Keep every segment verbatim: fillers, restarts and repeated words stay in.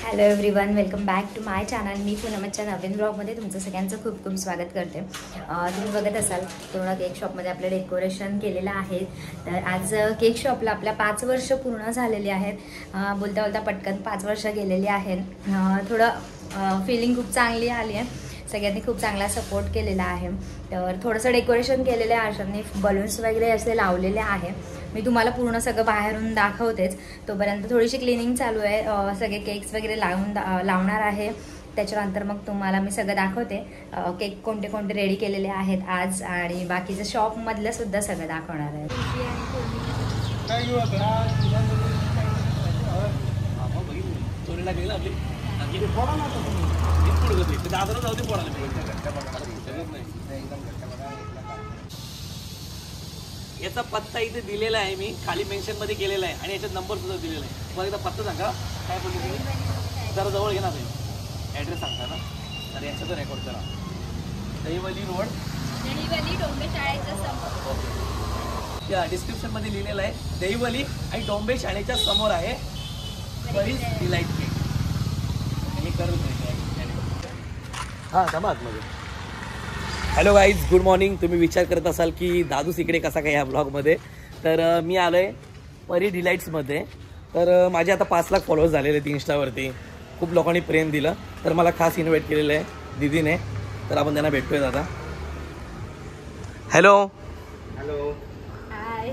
Hello everyone, welcome back to my channel. मी पूनमच्या नवीन ब्लॉगमध्ये तुमचं सगळ्यांचं खूप खूप स्वागत करते. तुम्ही बघत असाल पूर्ण केक शॉपमध्ये आपलं डेकोरेशन केलेलं आहे. तर आज केक शॉपला आपल्या पाच वर्ष पूर्ण झालेली आहेत. बोलता बोलता पटकन पाच वर्ष गेलेली आहेत. थोडं फिलिंग खूप चांगली आली आहे. सगळ्यांनी खूप चांगला सपोर्ट केलेला आहे. तर थोडंसं डेकोरेशन केलेलं आहे. आशांनी बलून्स वगैरे असे लावलेले आहे. मी तुम्हाला पूर्ण सगळं बाहेरून दाखवतेच. तोपर्यंत थोडीशी क्लिनिंग चालू आहे. सगळे केक्स वगैरे लावून लावणार आहे. त्याच्यानंतर मग तुम्हाला मी सगळं दाखवते. केक कोणते कोणते रेडी केलेले आहेत आज, आणि बाकीचं शॉपमधलं सुद्धा सगळं दाखवणार आहे. याचा पत्ता इथे दिलेला आहे, मी खाली मेन्शन मध्ये केलेला आहे आणि याच्यात नंबर सुद्धा दिलेला आहे. तुम्हाला एकदा पत्ता सांगा काय बोलले तुम्ही, जरा जवळ घेणार नाही ॲड्रेस सांगता ना, तर याच्यात रेकॉर्ड करा. दहिवली रोड, दहिवली डोंबे शाळेच्या समोर. या डिस्क्रिप्शन मध्ये लिहिलेलं आहे. दहिवली आणि डोंबे शाळेच्या समोर आहे परीज डिलाइट केक. हे करून हां थांबा मध्ये. Hello guys, good morning. तुम्ही विचार करत असाल की दादूस इकडे कसा काय ह्या ब्लॉगमध्ये. तर मी आलो आहे परी डिलाइट्समध्ये. तर माझे आता पाच लाख फॉलोअर्स झालेले आहेत इन्स्टावरती. खूप लोकांनी प्रेम दिलं, तर मला खास इन्व्हाइट केलेलं आहे दीदीने. तर आपण त्यांना भेटतोय आता. Hello hello hi.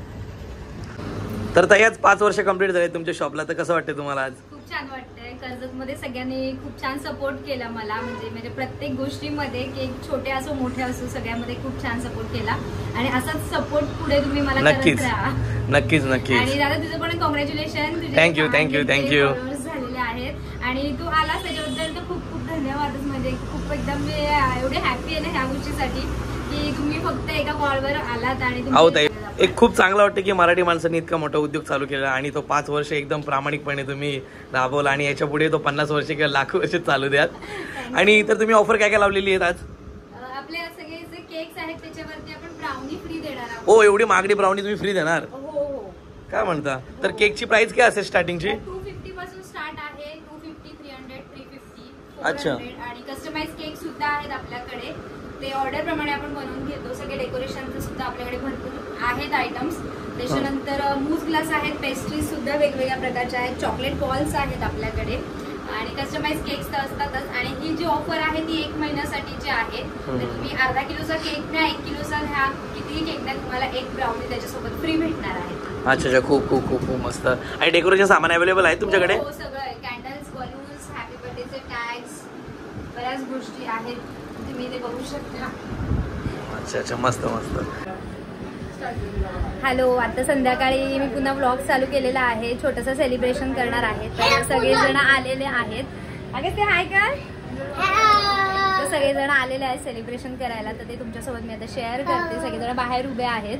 तर ताई आज पाच वर्ष कंप्लीट झाले तुमच्या शॉपला. तर कसं वाटतं तुम्हाला आज? खूप छान वाटतंय. कर्जतमध्ये सगळ्यांनी खूप छान सपोर्ट केला मला. म्हणजे म्हणजे प्रत्येक गोष्टीमध्ये, केक छोटे असो मोठे असो, सगळ्यामध्ये खूप छान सपोर्ट केला. आणि असाच सपोर्ट पुढे तुम्ही मला करत राहा. नक्कीच नक्कीच. आणि दादा तुझं पण कॉंग्रॅच्युलेशन. Thank you thank you thank you. झालेले आहेत आणि तू आलास त्याच्याबद्दल तर खूप खूप धन्यवादच. म्हणजे खूप एकदम मी एवढे हॅपी आहे ना ह्या गोष्टीसाठी की तुम्ही फक्त एका कॉलवर आलात. आणि एक खूप चांगलं वाटतं की मराठी माणसांनी इतका मोठा उद्योग चालू केला आणि तो पाच वर्ष एकदम प्रामाणिकपणे तुम्ही राबवला, आणि याच्या पुढे तो पन्नास वर्ष किंवा लाख वर्ष चालू द्यात. आणि तर तुम्ही ऑफर काय काय लावलेली आहेत आज? आपले सगळे जे केक्स आहेत त्याच्यावरती आपण ब्राउनी फ्री देणार आहोत. हो, एवढी महागडी ब्राउनी तुम्ही फ्री देणार? हो हो. काय म्हणता? तर केकची प्राइस काय असेल स्टार्टिंगची? टू फिफ्टी पासून स्टार्ट आहे. Two fifty three hundred three fifty. अच्छा. आणि कस्टमाइज केक सुद्धा आहेत आपल्याकडे. ते ऑर्डर प्रमाणे आपण बनवून घेतो. सगळे डेकोरेशनचे सुद्धा आपल्याकडे भरपूर आहेत आयटम्स. त्याच्यानंतर मूज ग्लास आहेत, पेस्ट्रीज सुद्धा वेगवेगळ्या प्रकारच्या आहेत, चॉकलेट बॉल्स आहेत आपल्याकडे, आणि कस्टमाइज केक्स तर असतातच. आणि ही जी ऑफर आहे ती एक महिन्यासाठीची आहे. तर तुम्ही अर्धा किलोचा केक न्या, एक किलोचा ह्या, कितीही केक न्या, तुम्हाला एक ब्राउनी त्याच्यासोबत फ्री भेटणार आहे. अच्छा अच्छा, खूप खूप खूप खूप मस्त. आणि डेकोरेशन सामान अवेलेबल आहे तुमच्याकडे? हो, सगळं आहे. कॅन्डल्स, बलून्स, हॅपी बर्थडेचे टॅग्स, बऱ्याच गोष्टी आहेत, तुम्ही ते बघू शकता. अच्छा अच्छा, मस्त मस्त. हॅलो, आता संध्याकाळी मी पुन्हा व्लॉग चालू केलेला आहे. छोटंसं सेलिब्रेशन करणार आहे. तर सगळेजण आलेले आहेत. अगं ते हाय का? तर सगळेजण आलेले आहेत सेलिब्रेशन करायला. तर ते तुमच्यासोबत मी आता शेअर करते. सगळेजण बाहेर उभे आहेत.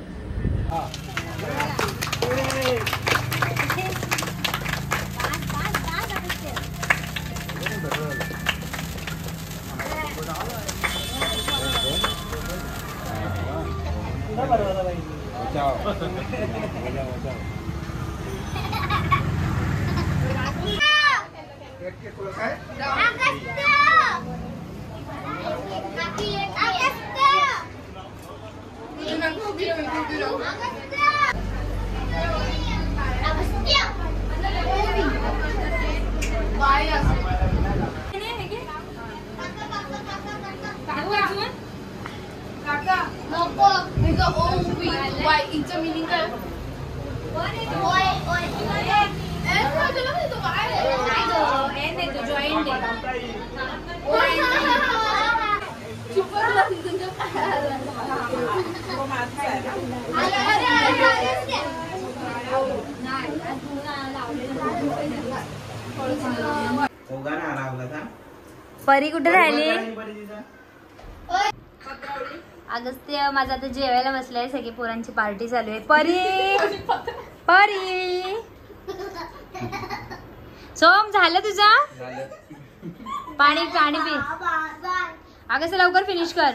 परी कुठे राहिली? अगस्त्य माझा आता जेवायला बसलाय. सगळी पोरांची पार्टी चालू आहे. परी परी सोम झालं तुझं? पाणी पाणी पी. अगस्त्य लवकर फिनिश कर.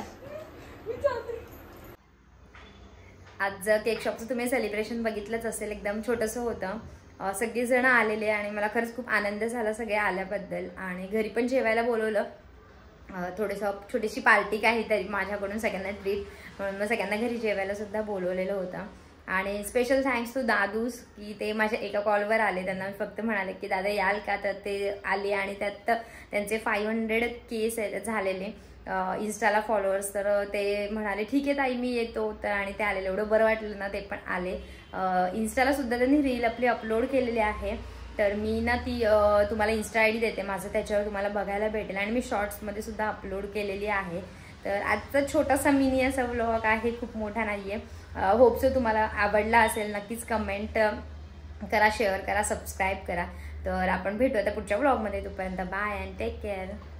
आज केक शॉपचं तुम्ही सेलिब्रेशन बघितलंच असेल. एकदम छोटंसं होतं. सगळेजण आलेले आणि मला खरंच खूप आनंद झाला सगळे आल्याबद्दल. आणि घरी पण जेवायला बोलवलं, थोडंसं छोटीशी पार्टी काहीतरी माझ्याकडून सगळ्यांना ट्रीट म्हणून मग सगळ्यांना घरी जेवायला सुद्धा बोलवलेलं होतं. आणि स्पेशल थँक्स टू दादूस की ते माझ्या एका कॉलवर आले. त्यांना फक्त म्हणाले की दादा याल का, तर ते आले आणि त्यात त्यांचे फाईव्ह हंड्रेड केस झालेले इन्स्टाला फॉलोअर्स. तर ते म्हणाले ठीक आहे ताई मी येतो, तर आणि ते आलेले. एवढं बरं वाटलं ना, ते पण आले. इन्स्टाला सुद्धा त्यांनी रील आपली अपलोड केलेली आहे, तर मी ना ती तुम्हाला इन्स्टा आय डी देते माझं, त्याच्यावर तुम्हाला बघायला भेटेल. आणि मी शॉर्ट्समध्ये सुद्धा अपलोड केलेली आहे. तर आजचा छोटासा मिनी असा व्लॉग आहे, खूप मोठा नाही आहे. होप सो तुम्हाला आवडला असेल. नक्कीच कमेंट करा, शेअर करा, सबस्क्राईब करा. तर आपण भेटू आता पुढच्या व्लॉगमध्ये. तोपर्यंत बाय अँड टेक केअर.